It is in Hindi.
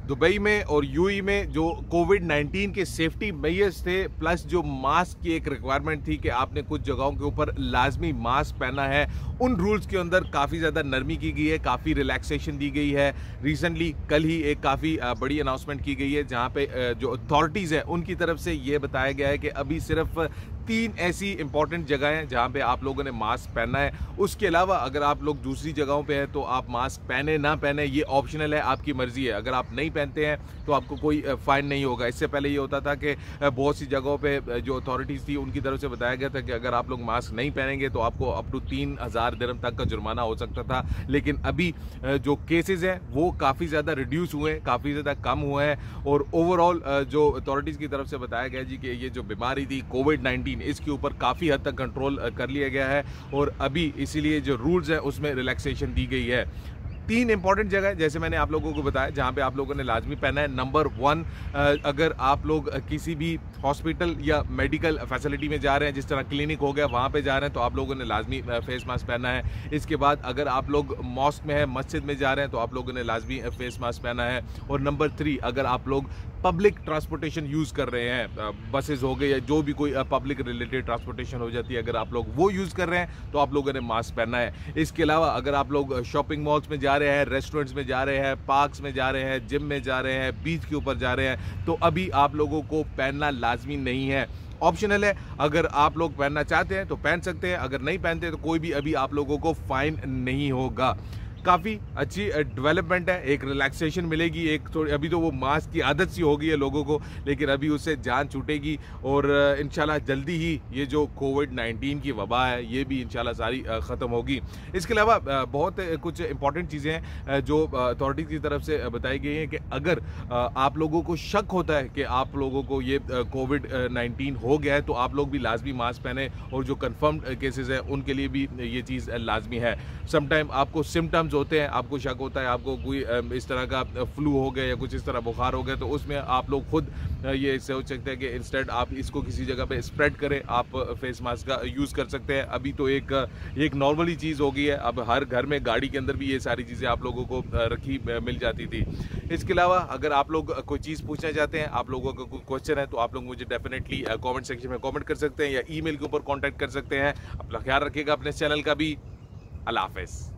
दुबई में और यूएई में जो कोविड-19 के सेफ्टी मेजर्स थे, प्लस जो मास्क की एक रिक्वायरमेंट थी कि आपने कुछ जगहों के ऊपर लाजमी मास्क पहना है, उन रूल्स के अंदर काफ़ी ज़्यादा नरमी की गई है, काफ़ी रिलैक्सेशन दी गई है। रिसेंटली कल ही एक काफ़ी बड़ी अनाउंसमेंट की गई है, जहाँ पे जो अथॉरिटीज़ हैं उनकी तरफ से ये बताया गया है कि अभी सिर्फ 3 ऐसी इंपॉर्टेंट जगह हैं जहाँ पे आप लोगों ने मास्क पहनना है। उसके अलावा अगर आप लोग दूसरी जगहों पे हैं तो आप मास्क पहने ना पहने ये ऑप्शनल है, आपकी मर्जी है। अगर आप नहीं पहनते हैं तो आपको कोई फ़ाइन नहीं होगा। इससे पहले ये होता था कि बहुत सी जगहों पे जो अथॉरिटीज़ थी उनकी तरफ से बताया गया था कि अगर आप लोग मास्क नहीं पहनेंगे तो आपको अप टू 3000 दिरहम तक का जुर्माना हो सकता था। लेकिन अभी जो केसेज़ हैं वो काफ़ी ज़्यादा रिड्यूस हुए हैं, काफ़ी ज़्यादा कम हुए हैं और ओवरऑल जो अथॉरिटीज़ की तरफ से बताया गया जी कि ये जो बीमारी थी कोविड-19 इसके ऊपर काफ़ी हद तक कंट्रोल कर लिया गया है और अभी इसीलिए जो रूल्स हैं उसमें रिलैक्सेशन दी गई है। 3 इंपॉर्टेंट जगह है जैसे मैंने आप लोगों को बताया जहाँ पे आप लोगों ने लाजमी पहना है। नंबर 1, अगर आप लोग किसी भी हॉस्पिटल या मेडिकल फैसिलिटी में जा रहे हैं, जिस तरह क्लिनिक हो गया वहाँ पे जा रहे हैं, तो आप लोगों ने लाजमी फेस मास्क पहना है। इसके बाद अगर आप लोग मॉस्क में है, मस्जिद में जा रहे हैं, तो आप लोगों ने लाजमी फेस मास्क पहना है। और नंबर 3, अगर आप लोग पब्लिक ट्रांसपोर्टेशन यूज़ कर रहे हैं, बसेस हो गए या जो भी कोई पब्लिक रिलेटेड ट्रांसपोर्टेशन हो जाती है, अगर आप लोग वो यूज़ कर रहे हैं तो आप लोगों ने मास्क पहनना है। इसके अलावा अगर आप लोग शॉपिंग मॉल्स में जा रहे हैं, रेस्टोरेंट्स में जा रहे हैं, पार्क्स में जा रहे हैं, जिम में जा रहे हैं, बीच के ऊपर जा रहे हैं, तो अभी आप लोगों को पहनना लाजमी नहीं है, ऑप्शनल है। अगर आप लोग पहनना चाहते हैं तो पहन सकते हैं, अगर नहीं पहनते तो कोई भी अभी आप लोगों को फाइन नहीं होगा। काफ़ी अच्छी डेवलपमेंट है, एक रिलैक्सेशन मिलेगी। एक थोड़ी अभी तो वो मास्क की आदत सी हो गई है लोगों को, लेकिन अभी उससे जान छूटेगी और इंशाल्लाह जल्दी ही ये जो कोविड-19 की वबा है ये भी इंशाल्लाह सारी ख़त्म होगी। इसके अलावा बहुत कुछ इंपॉर्टेंट चीज़ें हैं जो अथॉरिटीज़ की तरफ से बताई गई हैं कि अगर आप लोगों को शक होता है कि आप लोगों को ये कोविड-19 हो गया है तो आप लोग भी लाजमी मास्क पहने और जो कन्फर्म्ड केसेस हैं उनके लिए भी ये चीज़ लाजमी है। समटाइम आपको सिम्टम्स होते हैं, आपको शक होता है आपको कोई इस तरह का फ्लू हो गया या कुछ इस तरह बुखार हो गया, तो उसमें आप लोग खुद ये सोच सकते हैं कि इंस्टेड आप इसको किसी जगह पे स्प्रेड करें, आप फेस मास्क का यूज़ कर सकते हैं। अभी तो एक नॉर्मली चीज़ हो गई है, अब हर घर में गाड़ी के अंदर भी ये सारी चीज़ें आप लोगों को रखी मिल जाती थी। इसके अलावा अगर आप लोग कोई चीज़ पूछना चाहते हैं, आप लोगों का कोई क्वेश्चन है, तो आप लोग मुझे डेफिनेटली कॉमेंट सेक्शन में कॉमेंट कर सकते हैं या ईमेल के ऊपर कॉन्टैक्ट कर सकते हैं। अपना ख्याल रखिएगा अपने चैनल का भी। अल्लाह हाफ़िज़।